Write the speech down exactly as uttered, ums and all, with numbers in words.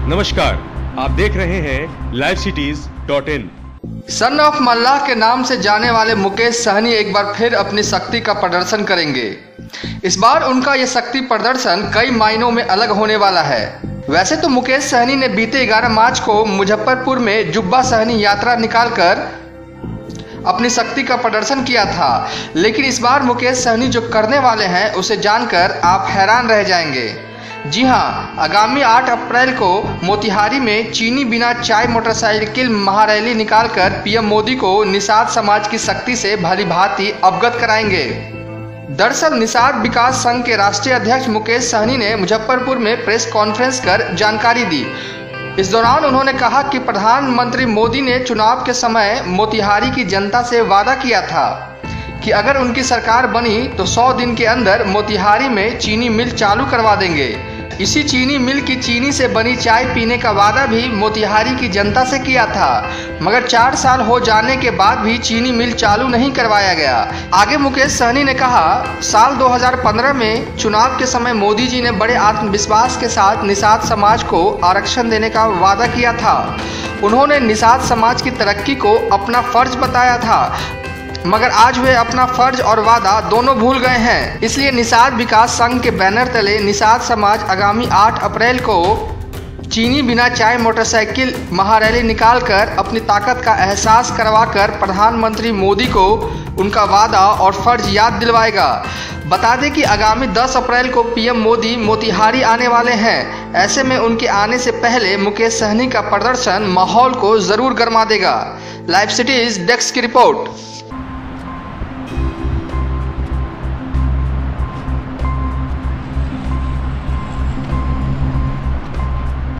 नमस्कार, आप देख रहे हैं live cities dot in. Son of Mallah के नाम से जाने वाले मुकेश सहनी एक बार फिर अपनी शक्ति का प्रदर्शन करेंगे। इस बार उनका यह शक्ति प्रदर्शन कई मायनों में अलग होने वाला है। वैसे तो मुकेश सहनी ने बीते ग्यारह मार्च को मुजफ्फरपुर में जुब्बा सहनी यात्रा निकालकर अपनी शक्ति का प्रदर्शन किया था, लेकिन इस बार मुकेश सहनी जो करने वाले हैं उसे जानकर आप हैरान रह जाएंगे। जी हां, आगामी आठ अप्रैल को मोतिहारी में चीनी बिना चाय मोटरसाइकिल महारैली निकालकर पीएम मोदी को निषाद समाज की शक्ति से भली भांति अवगत कराएंगे। दरअसल निषाद विकास संघ के राष्ट्रीय अध्यक्ष मुकेश सहनी ने मुजफ्फरपुर में प्रेस कॉन्फ्रेंस कर जानकारी दी। इस दौरान उन्होंने कहा कि प्रधानमंत्री मोदी ने चुनाव के समय मोतिहारी की जनता से वादा किया था कि अगर उनकी सरकार बनी तो सौ दिन के अंदर मोतिहारी में चीनी मिल चालू करवा देंगे। इसी चीनी मिल की चीनी से बनी चाय पीने का वादा भी मोतिहारी की जनता से किया था, मगर चार साल हो जाने के बाद भी चीनी मिल चालू नहीं करवाया गया। आगे मुकेश सहनी ने कहा, साल दो हज़ार पंद्रह में चुनाव के समय मोदी जी ने बड़े आत्मविश्वास के साथ निषाद समाज को आरक्षण देने का वादा किया था। उन्होंने निषाद समाज की तरक्की को अपना फर्ज बताया था, मगर आज वे अपना फर्ज और वादा दोनों भूल गए हैं। इसलिए निषाद विकास संघ के बैनर तले निषाद समाज आगामी आठ अप्रैल को चीनी बिना चाय मोटरसाइकिल महारैली निकालकर अपनी ताकत का एहसास करवाकर प्रधानमंत्री मोदी को उनका वादा और फर्ज याद दिलवाएगा। बता दें कि आगामी दस अप्रैल को पीएम मोदी मोतिहारी आने वाले हैं। ऐसे में उनके आने से पहले मुकेश सहनी का प्रदर्शन माहौल को जरूर गर्मा देगा। लाइव सिटीज डेस्क की रिपोर्ट।